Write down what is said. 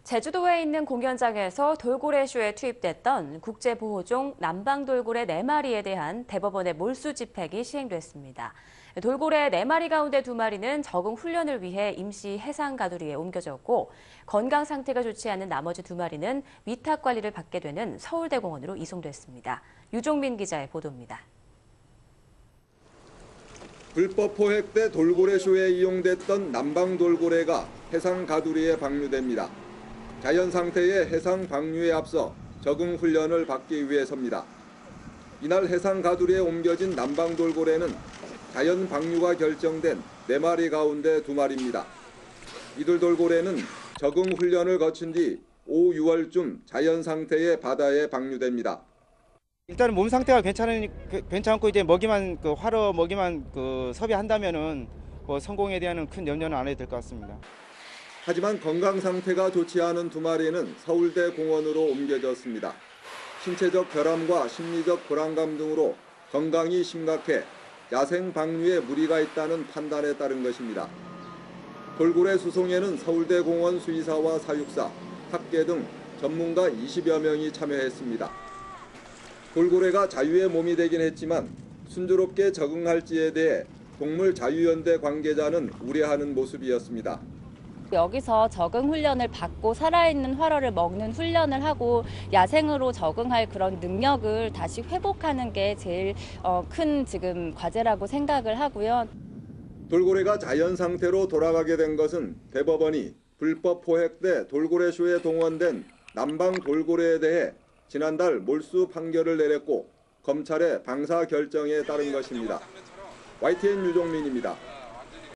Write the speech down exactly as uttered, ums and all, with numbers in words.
제주도에 있는 공연장에서 돌고래쇼에 투입됐던 국제보호종 남방돌고래 네 마리에 대한 대법원의 몰수 집행이 시행됐습니다. 돌고래 네 마리 가운데 두 마리는 적응 훈련을 위해 임시 해상가두리에 옮겨졌고 건강 상태가 좋지 않은 나머지 두 마리는 위탁 관리를 받게 되는 서울대공원으로 이송됐습니다. 유종민 기자의 보도입니다. 불법 포획 때 돌고래쇼에 이용됐던 남방돌고래가 해상가두리에 방류됩니다. 자연 상태의 해상 방류에 앞서 적응 훈련을 받기 위해서입니다. 이날 해상 가두리에 옮겨진 남방돌고래는 자연 방류가 결정된 네 마리 가운데 두 마리입니다. 이들 돌고래는 적응 훈련을 거친 뒤 오, 유월쯤 자연 상태의 바다에 방류됩니다. 일단은 몸 상태가 괜찮으니 괜찮고 이제 먹이만 그 활어 먹이만 그 섭외한다면은 뭐 성공에 대한 큰 염려는 안 해도 될 것 같습니다. 하지만 건강 상태가 좋지 않은 두 마리는 서울대 공원으로 옮겨졌습니다. 신체적 결함과 심리적 불안감 등으로 건강이 심각해 야생 방류에 무리가 있다는 판단에 따른 것입니다. 돌고래 수송에는 서울대 공원 수의사와 사육사, 학계 등 전문가 이십여 명이 참여했습니다. 돌고래가 자유의 몸이 되긴 했지만 순조롭게 적응할지에 대해 동물자유연대 관계자는 우려하는 모습이었습니다. 여기서 적응 훈련을 받고 살아있는 활어를 먹는 훈련을 하고 야생으로 적응할 그런 능력을 다시 회복하는 게 제일 큰 지금 과제라고 생각을 하고요. 돌고래가 자연 상태로 돌아가게 된 것은 대법원이 불법 포획 때 돌고래쇼에 동원된 남방 돌고래에 대해 지난달 몰수 판결을 내렸고 검찰의 방사 결정에 따른 것입니다. 와이티엔 유종민입니다.